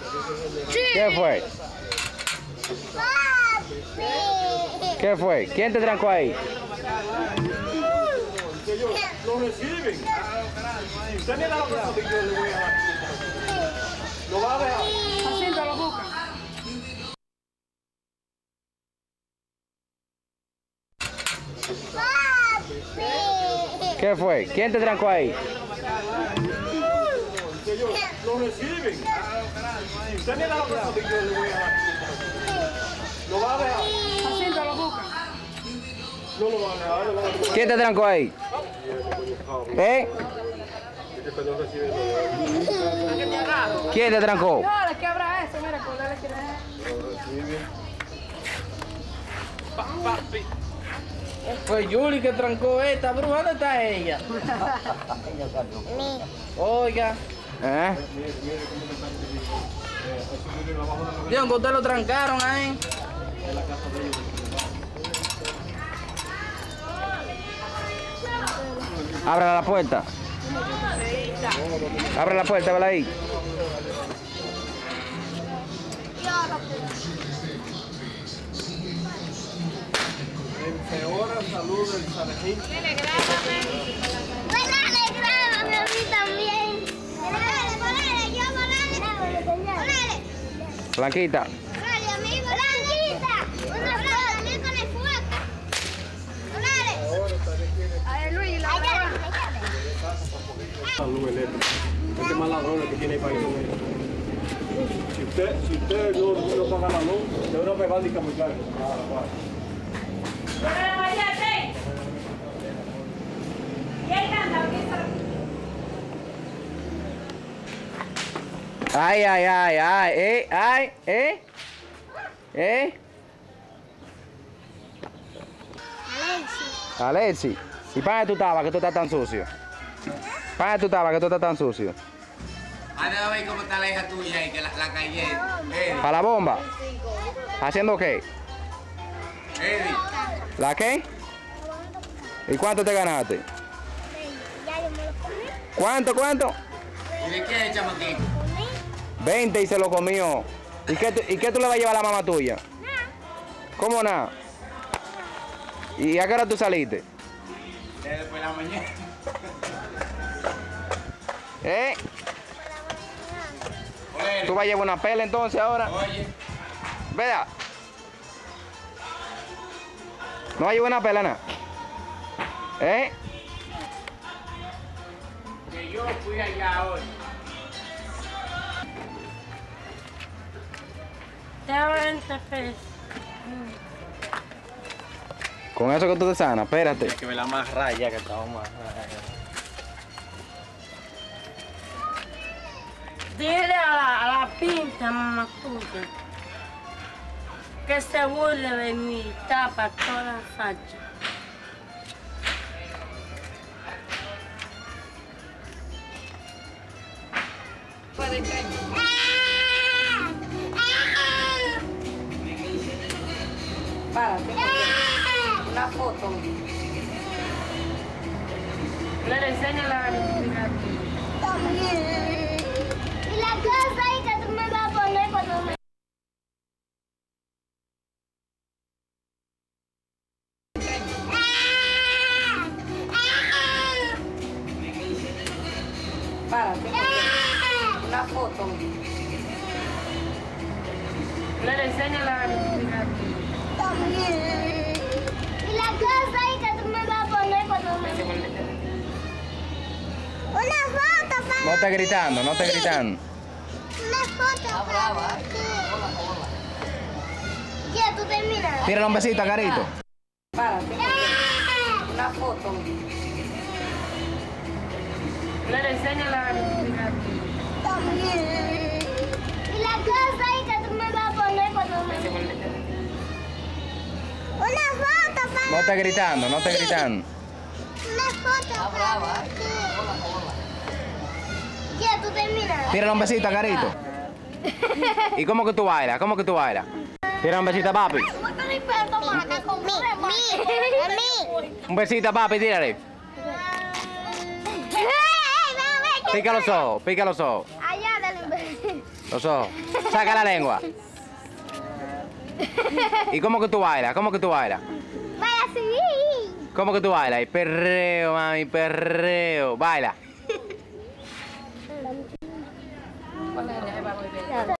Sí. ¿Qué fue? ¿Qué fue? ¿Quién te trancó ahí? Lo reciben. Usted me da la cosa que yo le voy a dar. Lo va a dejar. Haciendo la boca. ¿Qué fue? ¿Quién te trancó ahí? Lo reciben. Usted me da la cosa que yo le voy a dar. Lo va a dejar. Haciendo la boca. No lo va a dejar. Lo va a dejar. ¿Quién te trancó ahí? ¿Eh? ¿Quién te trancó? No, le quebra eso, mira, con le quiere. Fue Yuli que trancó esta, pero ¿dónde está ella? Oiga, ¿Eh? Dios, que ustedes lo trancaron ahí. Abra la puerta. Abre la puerta, vela ahí. Empeora salud del Sanejil. Grábame a mí también. Ponele, yo ponele. Blanquita. Ponele, amigo. Blanquita. Una flor, a mí con el fuego. Ponele. Ay, Luis, la Salud eléctrica. Este más ladrones que tiene el país. Si usted no paga la luz, de una vez va a muchacho. Ay, ay, ay, ay, ay, Alexi. ¿Y para qué tú estabas que tú estás tan sucio? ¿Para qué tú estabas que tú estás tan sucio? Anda a ver cómo está la hija tuya y que la calle. ¿Para la bomba? ¿Haciendo qué? Eddie. ¿La qué? ¿Y cuánto te ganaste? Ya yo me lo comí. ¿Cuánto? ¿Y de quién es el chamaquito? 20 y se lo comió. ¿Y qué tú le vas a llevar a la mamá tuya? ¿Cómo nada? ¿Y a qué hora tú saliste? Después de la mañana. ¿Eh? Oye, ¿Tú vas a llevar una pela entonces ahora? oye, ¿Verdad? ¿No vas a llevar una pela nada? ¿Eh? que yo fui allá hoy. Te 20 pesos. Con eso que tú te sanas, espérate. Que me la más raya que estamos más raya. Dile a la pinta, mamá tuya, que se burle de mí, tapa toda la facha. Párate, una foto. Le enseña la Y la cosa ahí que tú me vas a poner cuando me... Párate, una foto. Le enseña la Y la cosa ahí que tú me vas a poner cuando me... Una foto, para... No estés gritando, no estés gritando. Una foto, para... Ya, tú terminas. Tírale un besito a Carito. Párate, una foto. Le enseña la Y la cosa ahí que tú me vas a poner cuando me... Una foto, para... No estés gritando, no estés gritando. Una foto, para... Ya, tú terminas. Tírale un besito a Carito. ¿Y cómo que tú bailas? ¿Cómo que tú bailas? Tírale un besito a papi. Un besito a papi, tírale. Pica los ojos, pica los ojos. Allá, dale un beso. Los ojos. Saca la lengua. ¿Y cómo que tú bailas? ¿Cómo que tú bailas? Baila así. ¿Cómo que tú bailas? Y perreo, mami, perreo. Baila.